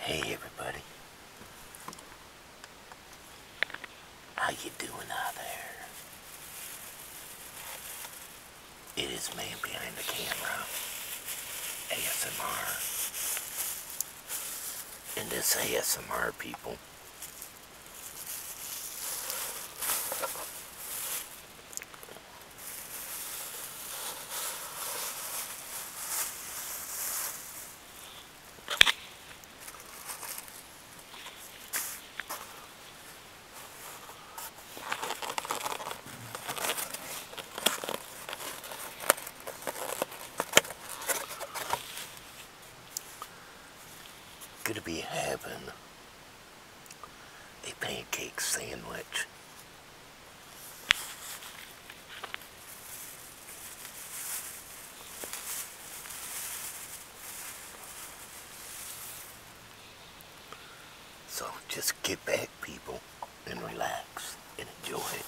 Hey everybody, how you doing out there? It is man behind the camera, ASMR, and this ASMR people, gonna be having a pancake sandwich. So just get back people and relax and enjoy it.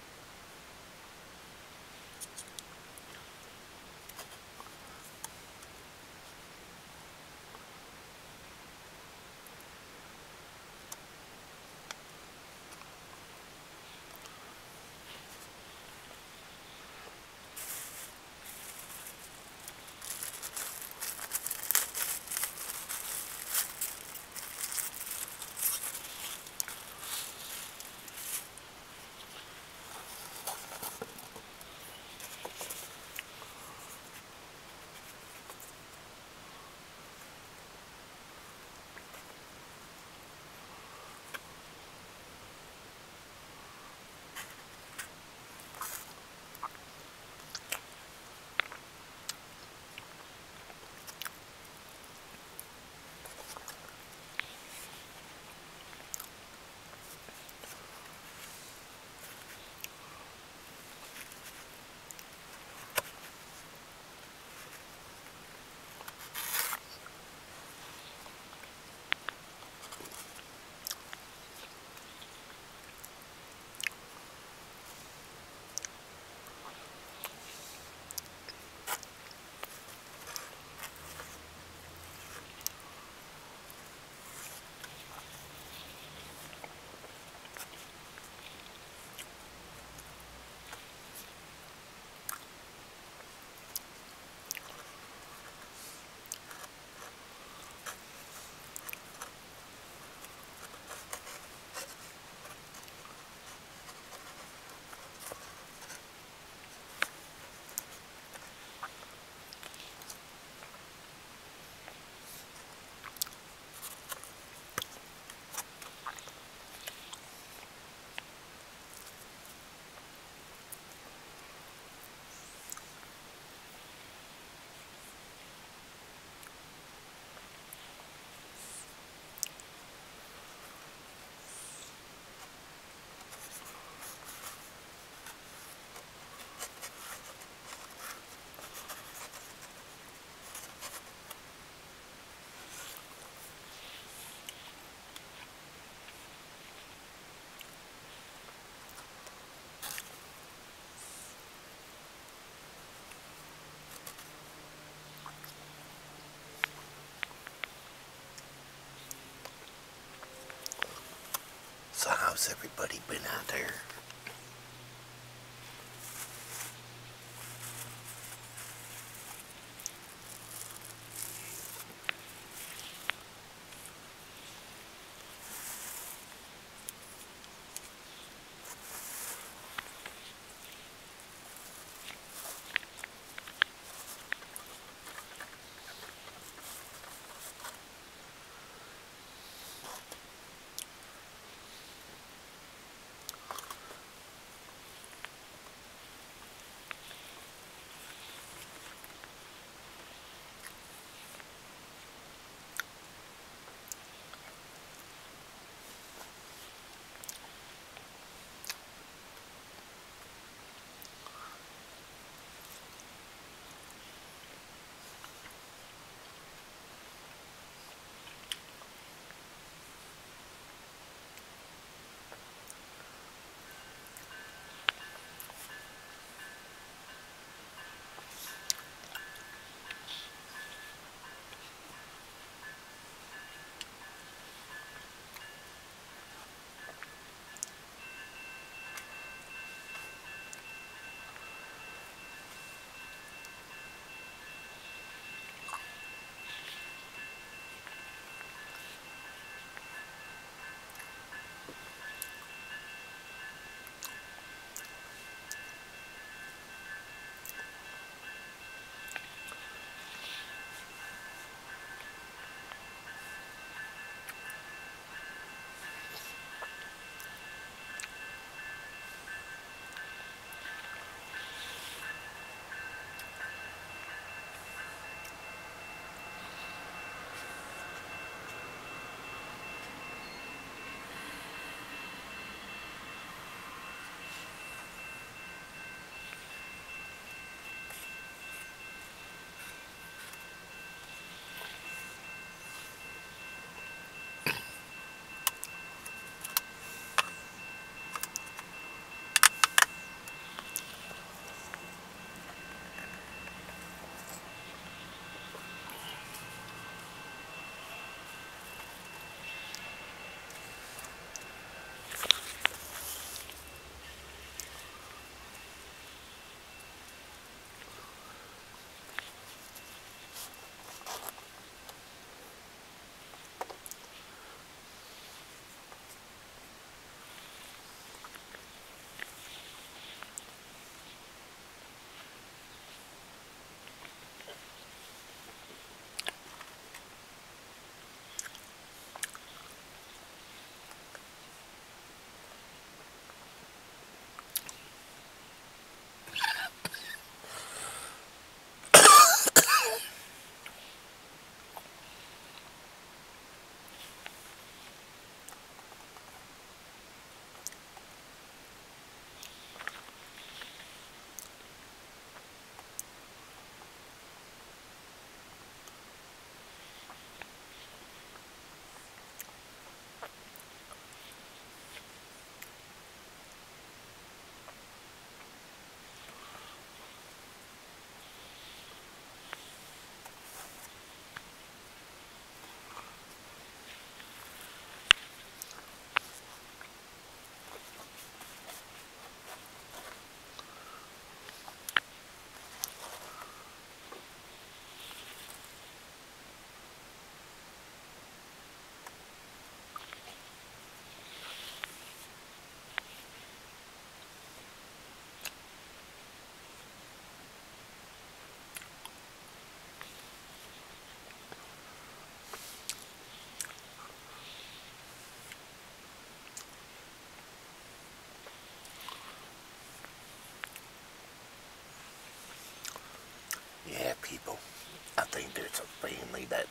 So how's everybody been out there?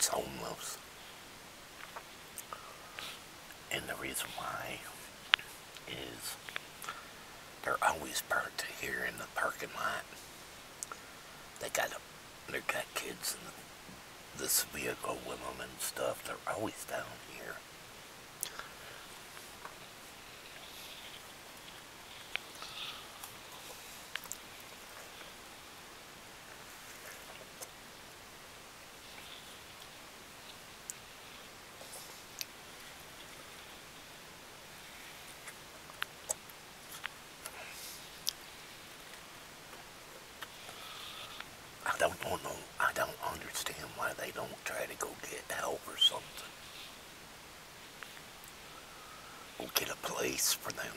that's homeless. And the reason why is they're always parked here in the parking lot. They got kids in this vehicle with them and stuff. They're always down here. I don't understand why they don't try to go get help or something. Or get a place for them.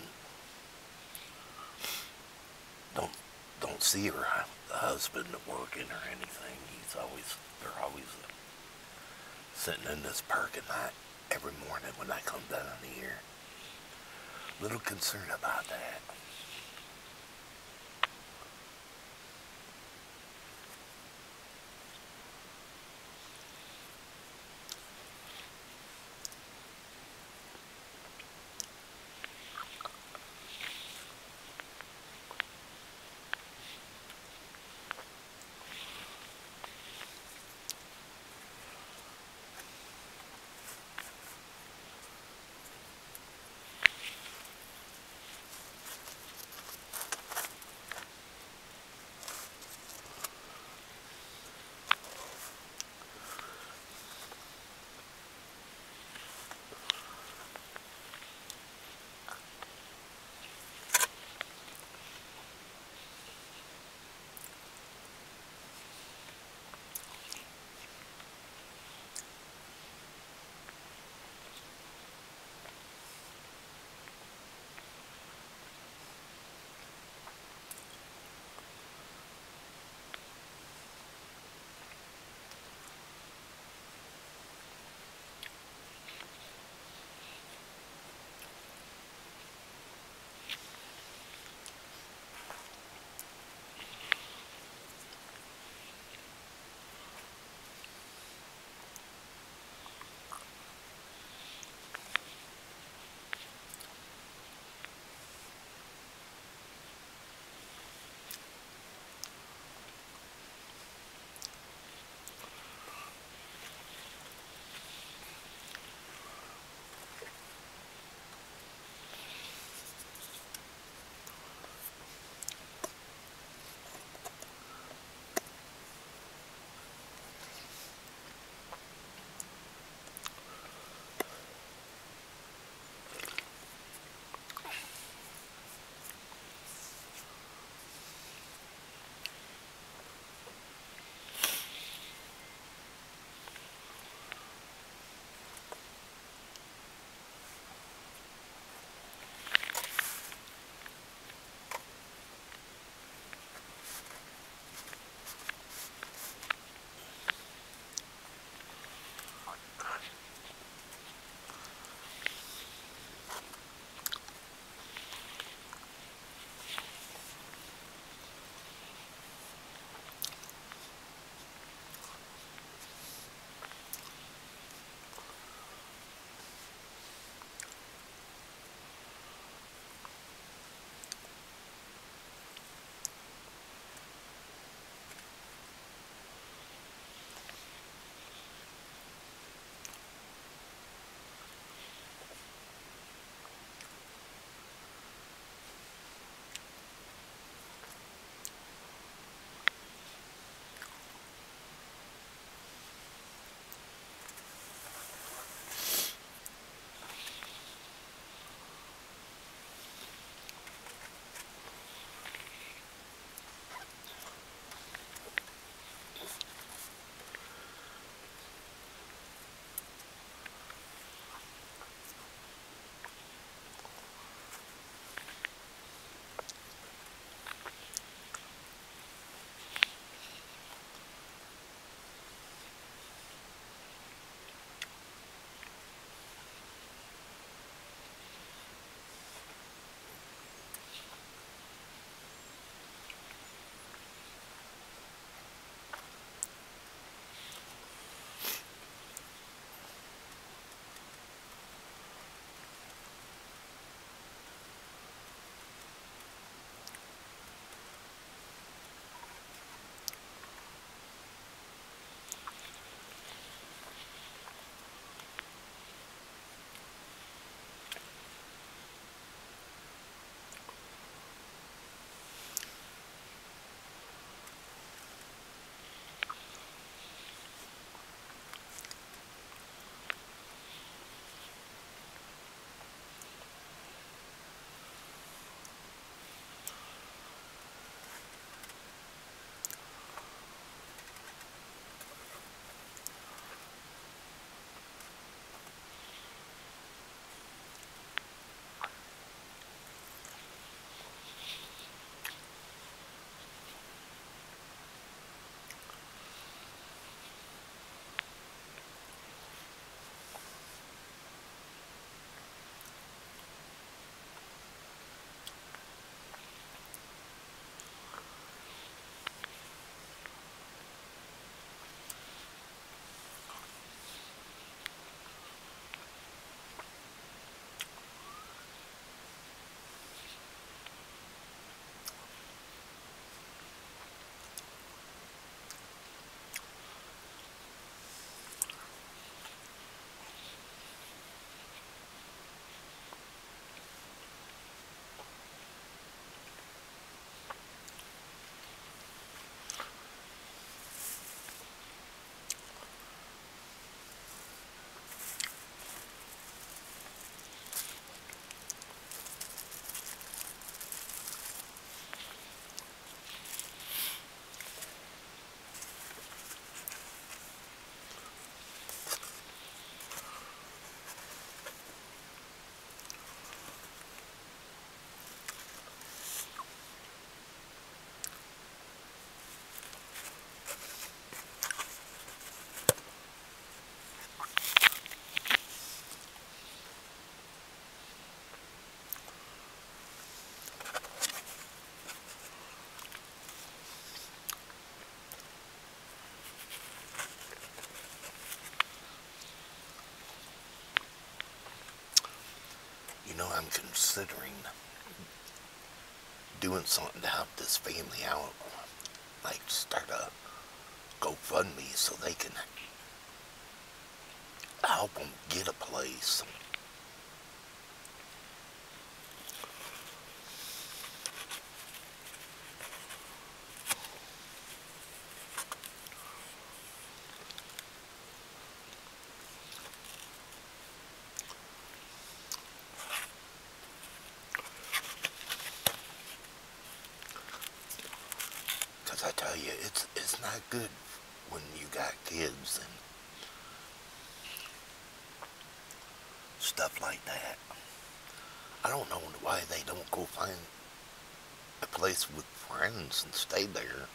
Don't don't see her husband working or anything. They're always sitting in this parking lot every morning when I come down here. Little concerned about that. I'm considering doing something to help this family out. Like start a GoFundMe so they can help them get a place. Because I tell you, it's not good when you got kids and stuff like that. I don't know why they don't go find a place with friends and stay there.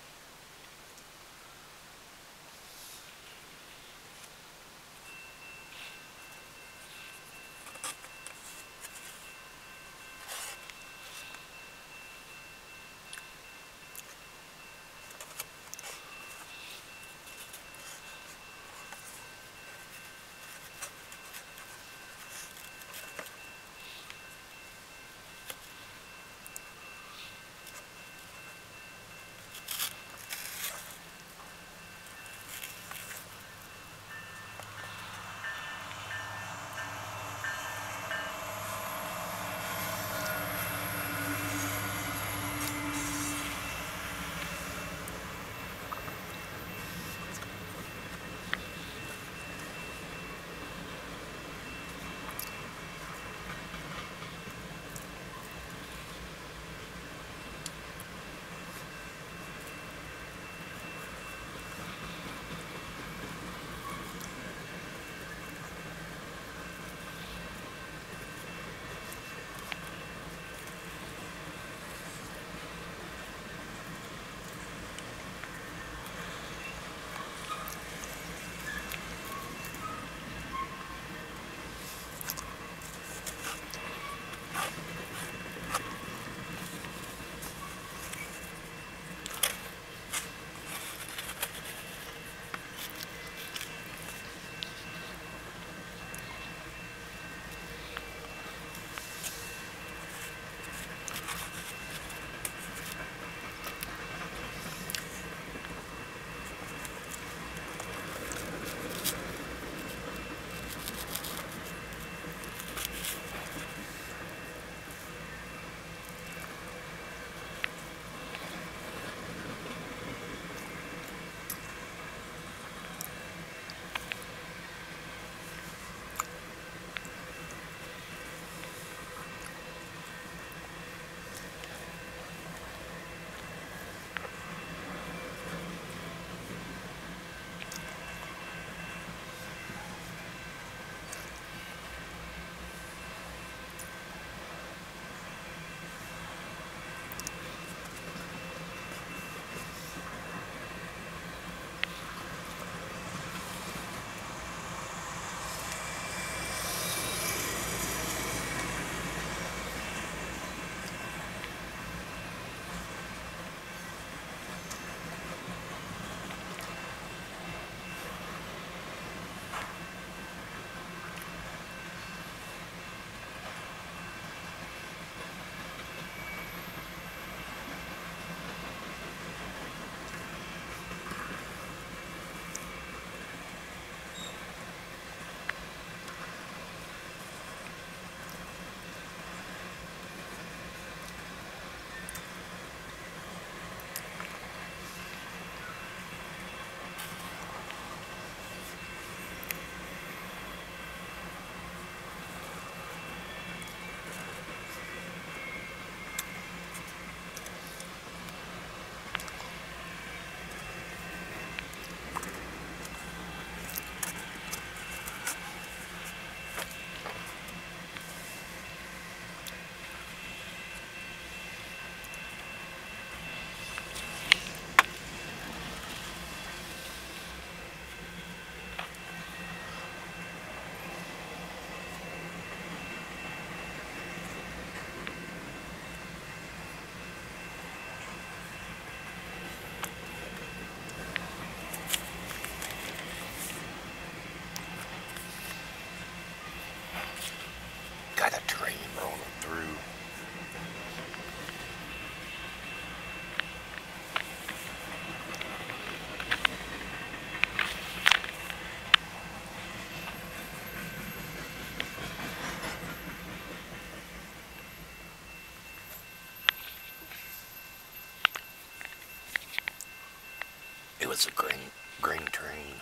was a grain train.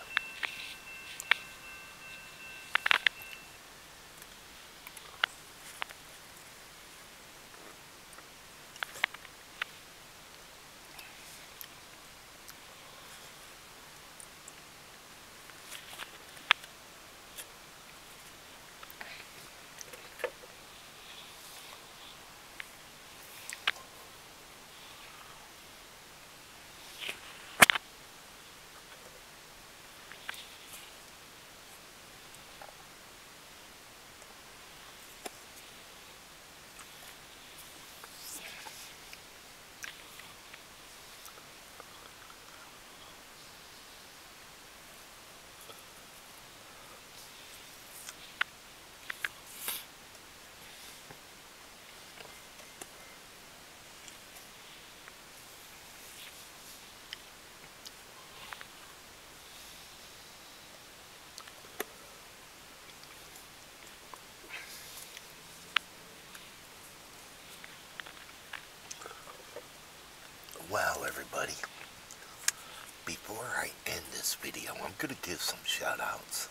Well, everybody, before I end this video, I'm going to give some shout outs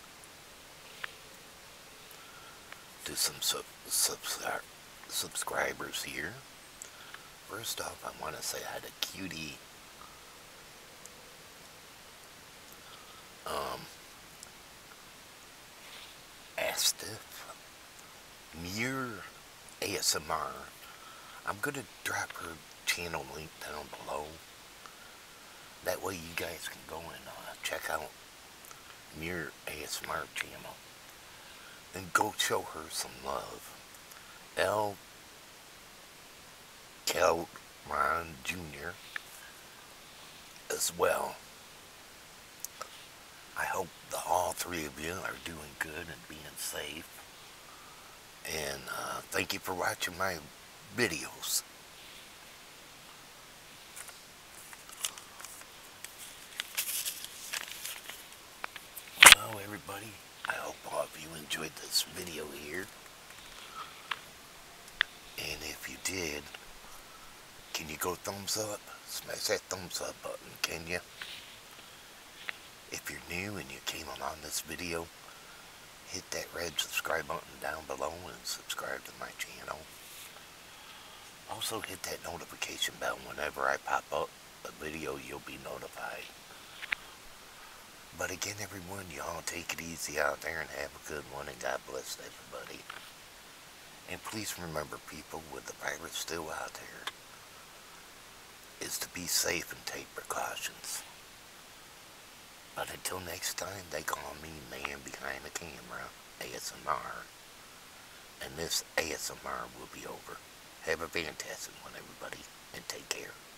to some subscribers here. First off, I want to say hi to Cutie, Astif, Muir ASMR. I'm going to drop her channel link down below. That way you guys can go and check out Muir ASMR channel. And go show her some love. L. Kelron Jr. as well. I hope all three of you are doing good and being safe. And thank you for watching my videos. Well, everybody, I hope all of you enjoyed this video here. And if you did, can you go thumbs up? Smash that thumbs up button, can you? If you're new and you came on this video, hit that red subscribe button down below and subscribe to my channel. Also hit that notification bell whenever I pop up a video, you'll be notified. But again, everyone, y'all take it easy out there and have a good one, and God bless everybody. And please remember, people, with the virus still out there, is to be safe and take precautions. But until next time, they call me Man Behind the Camera, ASMR. And this ASMR will be over. Have a fantastic one, everybody, and take care.